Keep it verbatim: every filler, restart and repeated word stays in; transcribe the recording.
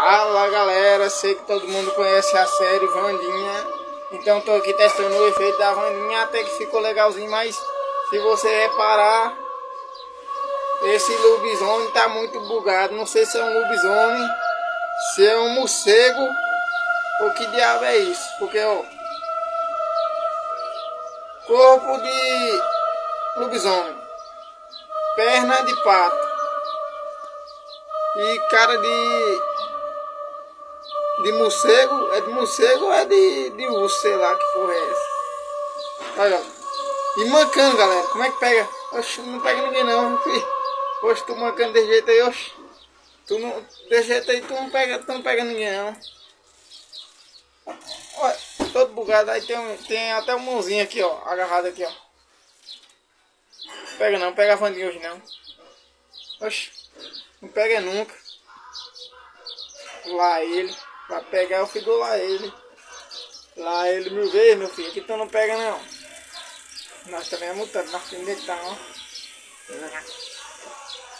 Fala galera, sei que todo mundo conhece a série Wandinha, então tô aqui testando o efeito da Wandinha, até que ficou legalzinho, mas se você reparar, esse lobisomem tá muito bugado, não sei se é um lobisomem, se é um morcego, ou que diabo é isso, porque ó, corpo de lobisomem, perna de pato e cara de de morcego, é de morcego ou é de, de urso, sei lá que porra é essa. Olha, e mancando galera, como é que pega? Oxe, não pega ninguém não, filho. Oxe, tu mancando desse jeito aí, oxe. Tu não, desse jeito aí tu não pega, tu não pega ninguém não. Olha, todo bugado, aí tem, um, tem até uma mãozinha aqui ó, agarrada aqui ó. Pega não, pega a Wandinha hoje não. Oxe, não pega nunca. Lá ele. Pra pegar eu fui do lá ele. Lá ele mil vezes, meu filho. Aqui tu não pega não. Nós também é mutante. Nós temos que estar, ó.